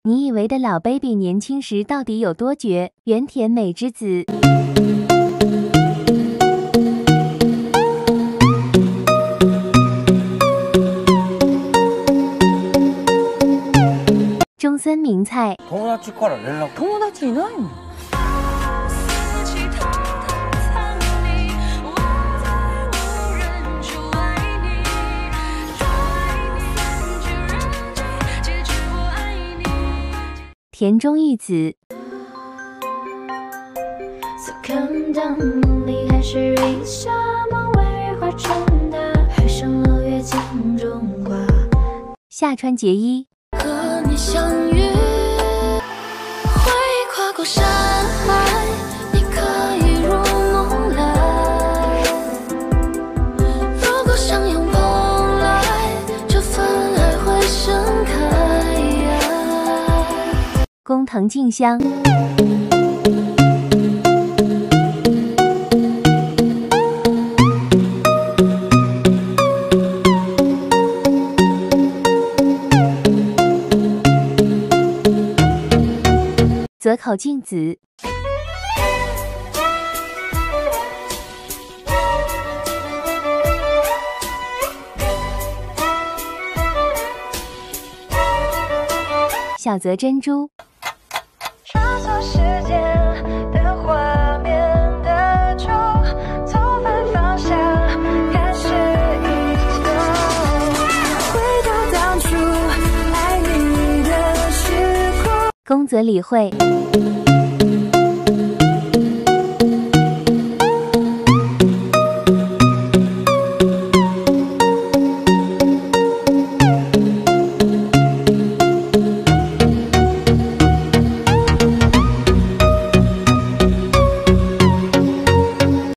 你以为的老 baby 年轻时到底有多绝？原田美之子。中森明菜。 友達から連絡。 友達いないの？ 田中裕子。 此刻的梦里还是一下梦外日化成大海上楼月镜中花。 下川结衣。 和你相遇，会跨过山海，你可以入梦来。如果相拥碰来，这份爱会盛开。 工藤静香。泽口静子。小泽珍珠。 穿梭时间的画面的酒，走反方向，开始移动，回到当初爱你的时空。 宫泽理惠。